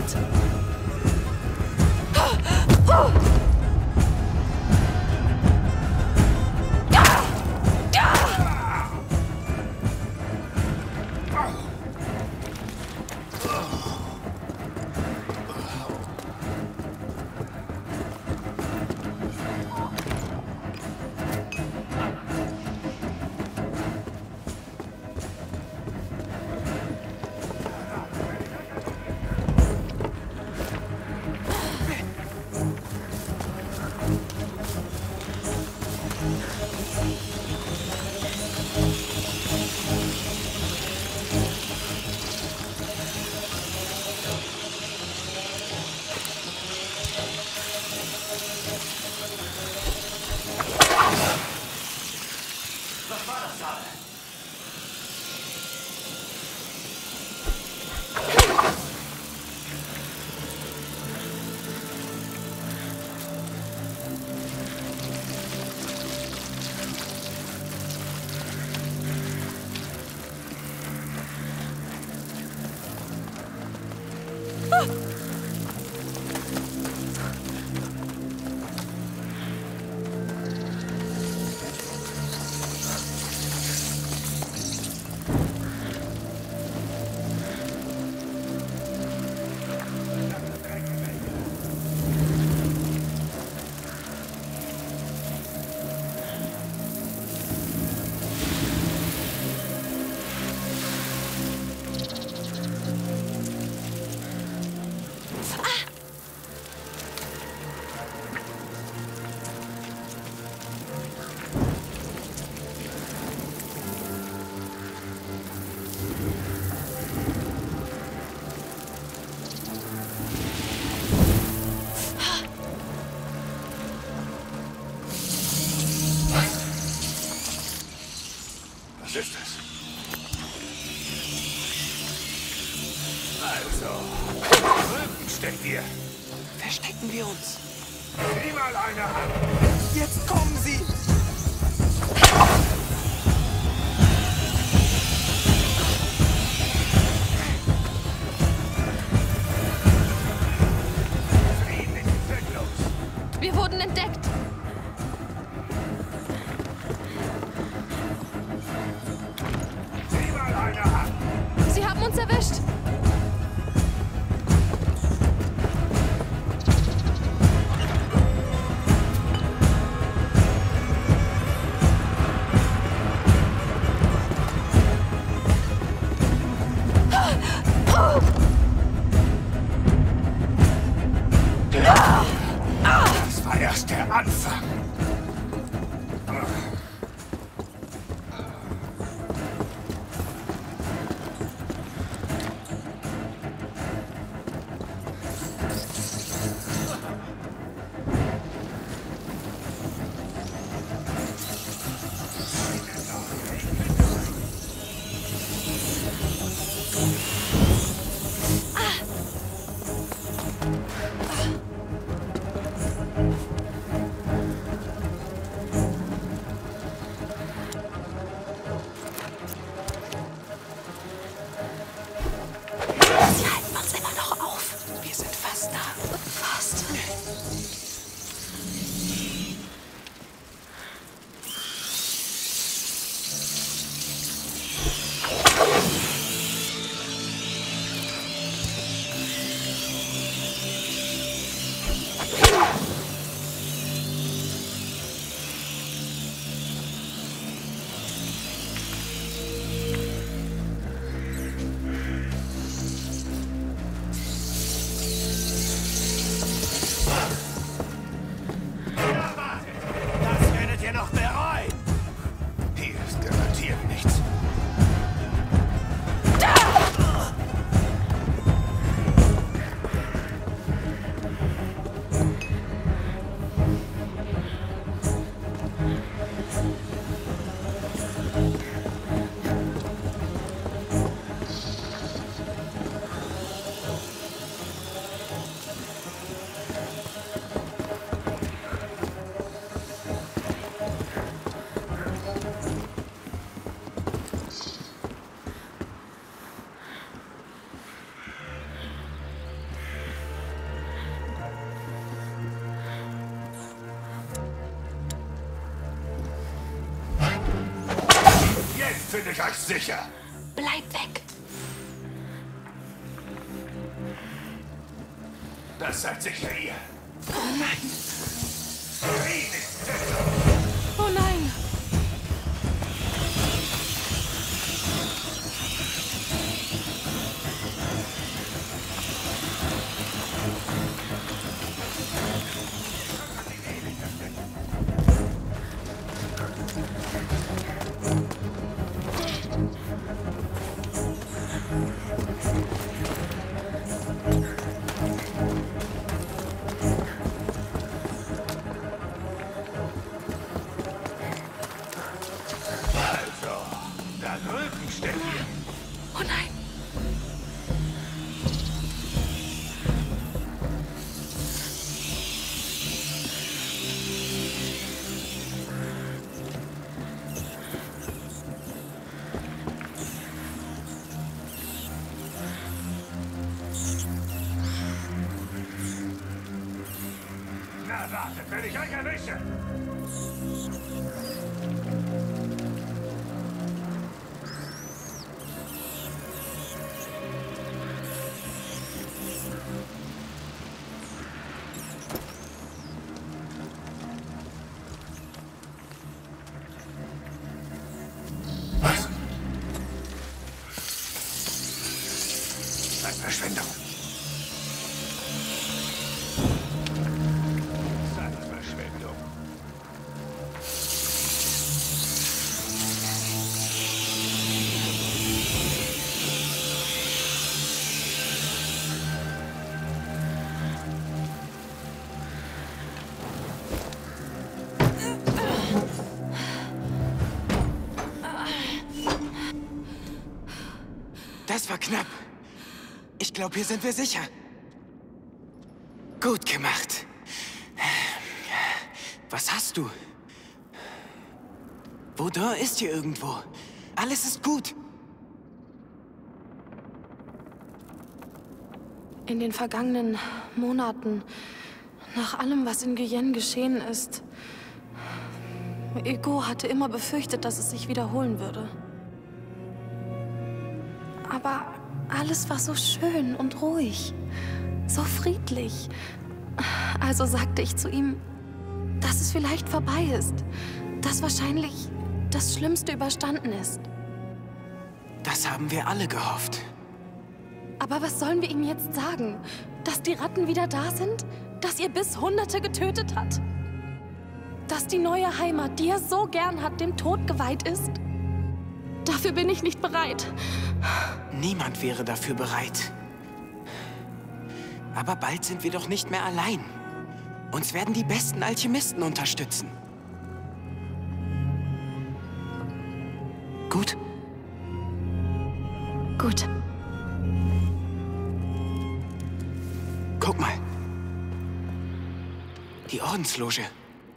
bitte. Was ist das? Also, drüben steckt ihr. Verstecken wir uns. Sieh mal eine an. Jetzt kommen sie! Frieden ist zwecklos. Wir wurden entdeckt. Sieh mal eine an. Sie haben uns erwischt. Das war erst der Anfang. finde ich euch sicher. Bleib weg. Das seid sicher ihr. Oh nein. Frieden ist tödlich. Oh nein. Also, da drüben steht ihr. Oh nein. Na, wartet, wenn ich euch erwische. Was? Zeitverschwendung. Zeitverschwendung. Das war knapp. Ich glaube, hier sind wir sicher. Gut gemacht. Was hast du? Baudin ist hier irgendwo. Alles ist gut. In den vergangenen Monaten, nach allem, was in Guyenne geschehen ist, Hugo hatte immer befürchtet, dass es sich wiederholen würde. Aber alles war so schön und ruhig, so friedlich. Also sagte ich zu ihm, dass es vielleicht vorbei ist, dass wahrscheinlich das Schlimmste überstanden ist. Das haben wir alle gehofft. Aber was sollen wir ihm jetzt sagen? Dass die Ratten wieder da sind? Dass ihr Biss Hunderte getötet hat? Dass die neue Heimat, die er so gern hat, dem Tod geweiht ist? Dafür bin ich nicht bereit. Niemand wäre dafür bereit. Aber bald sind wir doch nicht mehr allein. Uns werden die besten Alchemisten unterstützen. Gut? Gut. Guck mal. Die Ordensloge.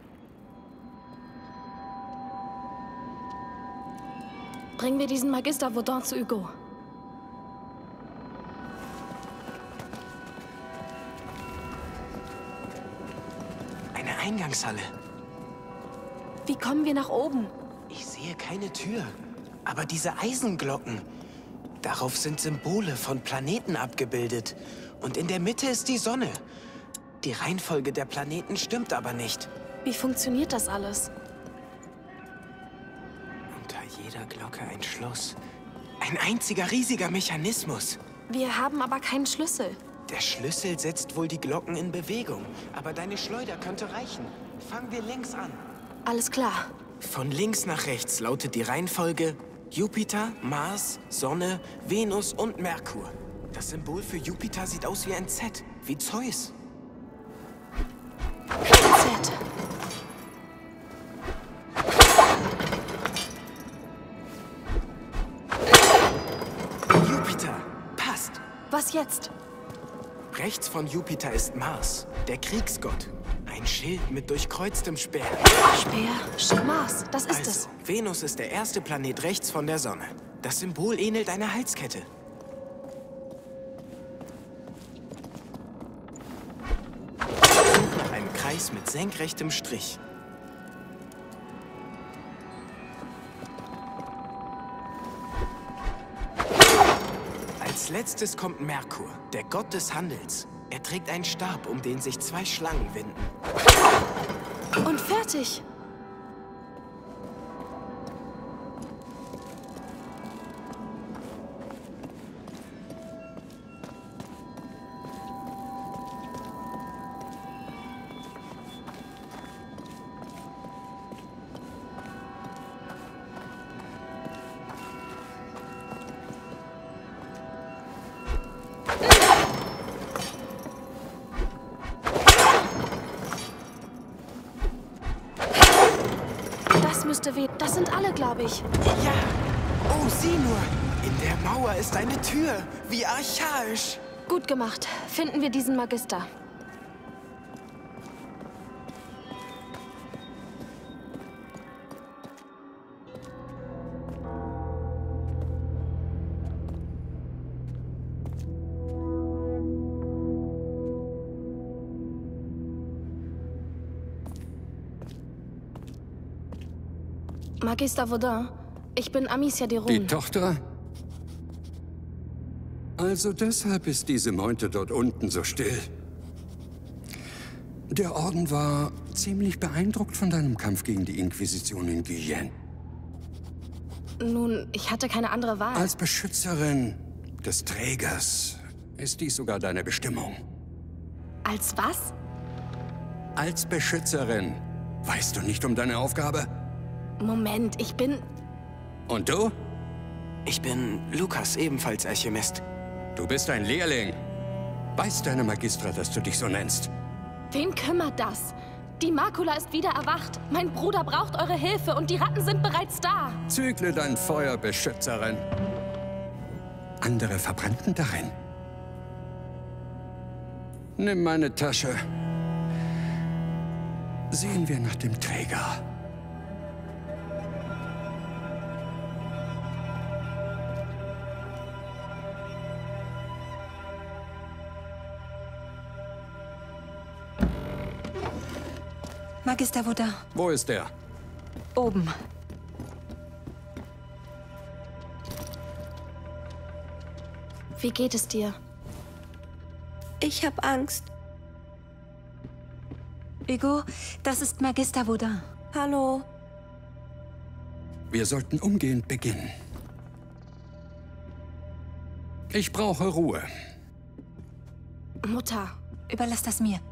Bringen wir diesen Magister Vaudin zu Hugo. Eine Eingangshalle. Wie kommen wir nach oben? Ich sehe keine Tür. Aber diese Eisenglocken. Darauf sind Symbole von Planeten abgebildet. Und in der Mitte ist die Sonne. Die Reihenfolge der Planeten stimmt aber nicht. Wie funktioniert das alles? Unter jeder Glocke ein Schloss. Ein einziger riesiger Mechanismus. Wir haben aber keinen Schlüssel. Der Schlüssel setzt wohl die Glocken in Bewegung. Aber deine Schleuder könnte reichen. Fangen wir links an. Alles klar. Von links nach rechts lautet die Reihenfolge Jupiter, Mars, Sonne, Venus und Merkur. Das Symbol für Jupiter sieht aus wie ein Z, wie Zeus. Z. Jupiter, passt. Was jetzt? Rechts von Jupiter ist Mars, der Kriegsgott. Ein Schild mit durchkreuztem Speer. Speer, Mars, das ist Also, es. Venus ist der erste Planet rechts von der Sonne. Das Symbol ähnelt einer Halskette. Such nach einem Kreis mit senkrechtem Strich. Als letztes kommt Merkur, der Gott des Handels. Er trägt einen Stab, um den sich 2 Schlangen winden. Und fertig. Das sind alle, glaube ich. Ja! Oh, sieh nur! In der Mauer ist eine Tür. Wie archaisch! Gut gemacht. Finden wir diesen Magister. Magister Vaudin, ich bin Amicia de Rune. Die Tochter? Also deshalb ist diese Meute dort unten so still. Der Orden war ziemlich beeindruckt von deinem Kampf gegen die Inquisition in Guyenne. Nun, ich hatte keine andere Wahl. Als Beschützerin des Trägers ist dies sogar deine Bestimmung. Als was? Als Beschützerin. Weißt du nicht um deine Aufgabe? Moment, ich bin... Und du? Ich bin Lukas, ebenfalls Alchemist. Du bist ein Lehrling. Weiß deine Magistra, dass du dich so nennst? Wen kümmert das? Die Makula ist wieder erwacht. Mein Bruder braucht eure Hilfe und die Ratten sind bereits da. Zügle dein Feuer, Beschützerin. Andere verbrannten darin. Nimm meine Tasche. Sehen wir nach dem Träger. Magister Vaudin. Wo ist er? Oben. Wie geht es dir? Ich hab Angst. Hugo, das ist Magister Vaudin. Hallo. Wir sollten umgehend beginnen. Ich brauche Ruhe. Mutter. Überlass das mir.